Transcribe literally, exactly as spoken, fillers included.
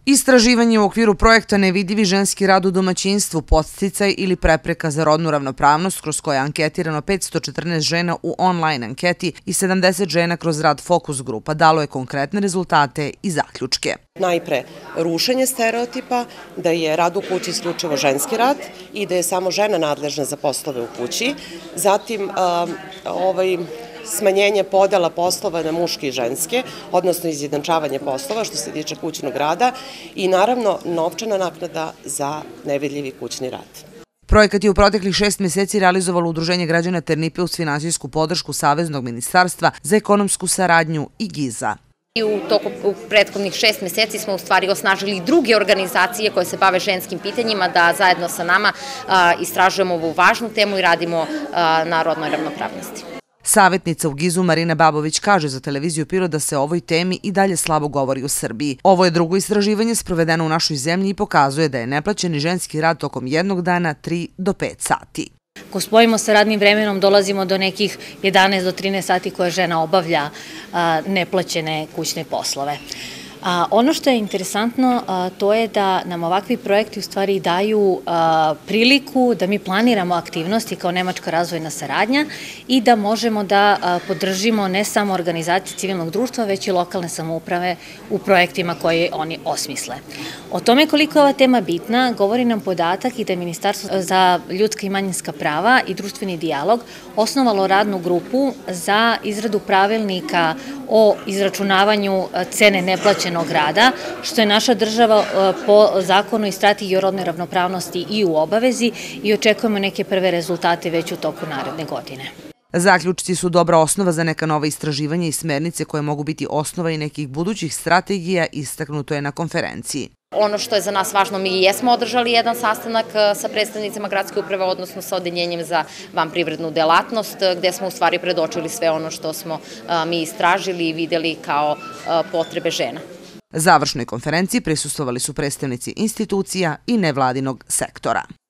Istraživanje u okviru projekta Nevidljivi ženski rad u domaćinstvu, podsticaj ili prepreka za rodnu ravnopravnost, kroz koje je anketirano petsto četrnaest žena u online anketi i sedamdeset žena kroz rad fokus grupa, dalo je konkretne rezultate i zaključke. Najpre, rušenje stereotipa da je rad u kući isključivo ženski rad i da je samo žena nadležna za poslove u kući. Zatim, ovaj... smanjenje podela poslova na muške i ženske, odnosno izjednačavanje poslova što se tiče kućnog rada i naravno novčana naknada za nevidljivi kućni rad. Projekat je u proteklih šest meseci realizovalo Udruženje građana Ternipe uz finansijsku podršku Saveznog ministarstva za ekonomsku saradnju i Giza. I u toku prethodnih šest meseci smo u stvari osnažili druge organizacije koje se bave ženskim pitanjima da zajedno sa nama istražujemo ovu važnu temu i radimo na rodnoj ravnopravnosti. Savetnica u Gizu Marina Babović kaže za televiziju Pirot da se o ovoj temi i dalje slabo govori u Srbiji. Ovo je drugo istraživanje sprovedeno u našoj zemlji i pokazuje da je neplaćeni ženski rad tokom jednog dana tri do pet sati. Ako spojimo sa radnim vremenom, dolazimo do nekih jedanaest do trinaest sati koje žena obavlja neplaćene kućne poslove. Ono što je interesantno to je da nam ovakvi projekti u stvari daju priliku da mi planiramo aktivnosti kao Nemačka razvojna saradnja i da možemo da podržimo ne samo organizacije civilnog društva, već i lokalne samouprave u projektima koje oni osmisle. O tome koliko je ova tema bitna govori nam podatak i da je Ministarstvo za ljudska i manjinska prava i društveni dijalog osnovalo radnu grupu za izradu pravilnika o izračunavanju cene neplaćenog rada, što je naša država po zakonu i strategiji o rodnoj ravnopravnosti i u obavezi i očekujemo neke prve rezultate već u toku naredne godine. Zaključci su dobra osnova za neka nova istraživanja i smernice koje mogu biti osnova i nekih budućih strategija, istaknuto je na konferenciji. Ono što je za nas važno, mi jesmo održali jedan sastanak sa predstavnicama gradske uprave, odnosno sa odeljenjem za vanprivrednu delatnost, gde smo u stvari predočili sve ono što smo mi istražili i videli kao potrebe žena. Završnoj konferenciji prisustvovali su predstavnici institucija i nevladinog sektora.